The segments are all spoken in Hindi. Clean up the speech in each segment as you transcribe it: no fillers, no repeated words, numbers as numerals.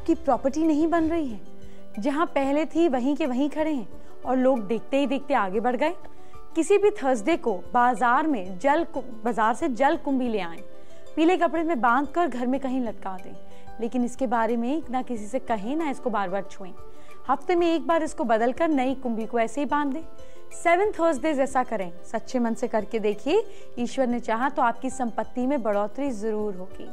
आपकी प्रॉपर्टी नहीं बन रही है? जहां पहले थी वहीं के वहीं खड़े हैं और लोग देखते ही देखते आगे बढ़ गए। किसी भी थर्सडे को बाजार से जल कुंभी ले आएं, पीले कपड़े में बांधकर घर में कहीं लटका दें, लेकिन इसके बारे में ना किसी से कहें, ना इसको बार बार छुएं। हफ्ते में एक बार इसको बदलकर नई कुंभी को ऐसे ही बांध दें। 7 थर्सडेज ऐसा करें। सच्चे मन से करके देखिए, ईश्वर ने चाहा तो आपकी संपत्ति में बढ़ोतरी जरूर होगी।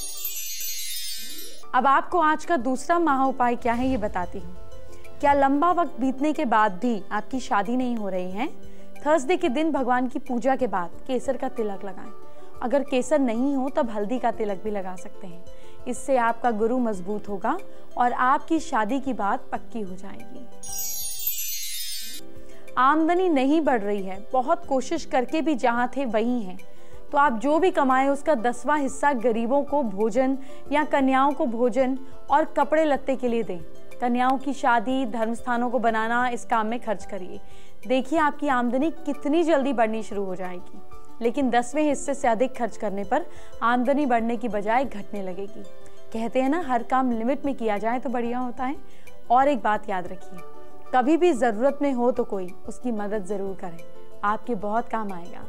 अब आपको आज का दूसरा महा उपाय क्या है ये बताती हूँ। क्या लंबा वक्त बीतने के बाद भी आपकी शादी नहीं हो रही है? थर्सडे के दिन भगवान की पूजा के बाद केसर का तिलक लगाएं। अगर केसर नहीं हो तब हल्दी का तिलक भी लगा सकते हैं। इससे आपका गुरु मजबूत होगा और आपकी शादी की बात पक्की हो जाएगी। आमदनी नहीं बढ़ रही है, बहुत कोशिश करके भी जहां थे वहीं हैं, तो आप जो भी कमाएं उसका 10वां हिस्सा गरीबों को भोजन या कन्याओं को भोजन और कपड़े लत्ते के लिए दें। कन्याओं की शादी, धर्म स्थानों को बनाना, इस काम में खर्च करिए। देखिए आपकी आमदनी कितनी जल्दी बढ़नी शुरू हो जाएगी। लेकिन 10वें हिस्से से अधिक खर्च करने पर आमदनी बढ़ने की बजाय घटने लगेगी। कहते हैं ना, हर काम लिमिट में किया जाए तो बढ़िया होता है। और एक बात याद रखिए, कभी भी जरूरत में हो तो कोई उसकी मदद जरूर करें, आपके बहुत काम आएगा।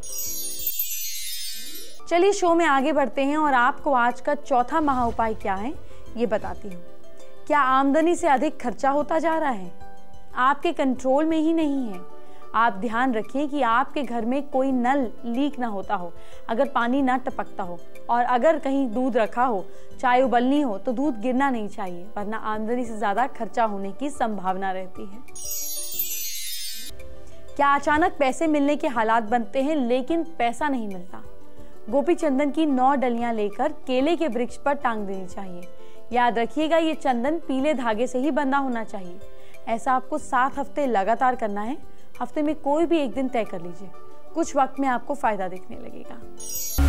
चलिए शो में आगे बढ़ते हैं और आपको आज का चौथा महा उपाय क्या है ये बताती हूँ। क्या आमदनी से अधिक खर्चा होता जा रहा है? आपके कंट्रोल में ही नहीं है। आप ध्यान रखिए कि आपके घर में कोई नल लीक ना होता हो, अगर पानी ना टपकता हो, और अगर कहीं दूध रखा हो, चाय उबलनी हो तो दूध गिरना नहीं चाहिए, वरना आमदनी से ज्यादा खर्चा होने की संभावना रहती है। क्या अचानक पैसे मिलने के हालात बनते हैं लेकिन पैसा नहीं मिलता? गोपी चंदन की 9 डलियां लेकर केले के वृक्ष पर टांग देनी चाहिए। याद रखिएगा, ये चंदन पीले धागे से ही बंधा होना चाहिए। ऐसा आपको 7 हफ्ते लगातार करना है। हफ्ते में कोई भी एक दिन तय कर लीजिए, कुछ वक्त में आपको फायदा दिखने लगेगा।